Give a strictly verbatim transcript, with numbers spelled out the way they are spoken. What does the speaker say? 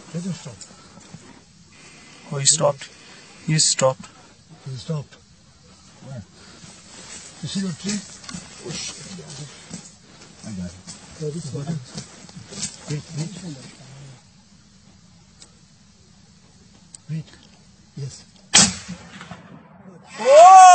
Let him stop. Oh, he stopped. He stopped. He stopped. Where? You see that tree? Oh shit. I got it. Wait, wait. Wait. Yes. Oh!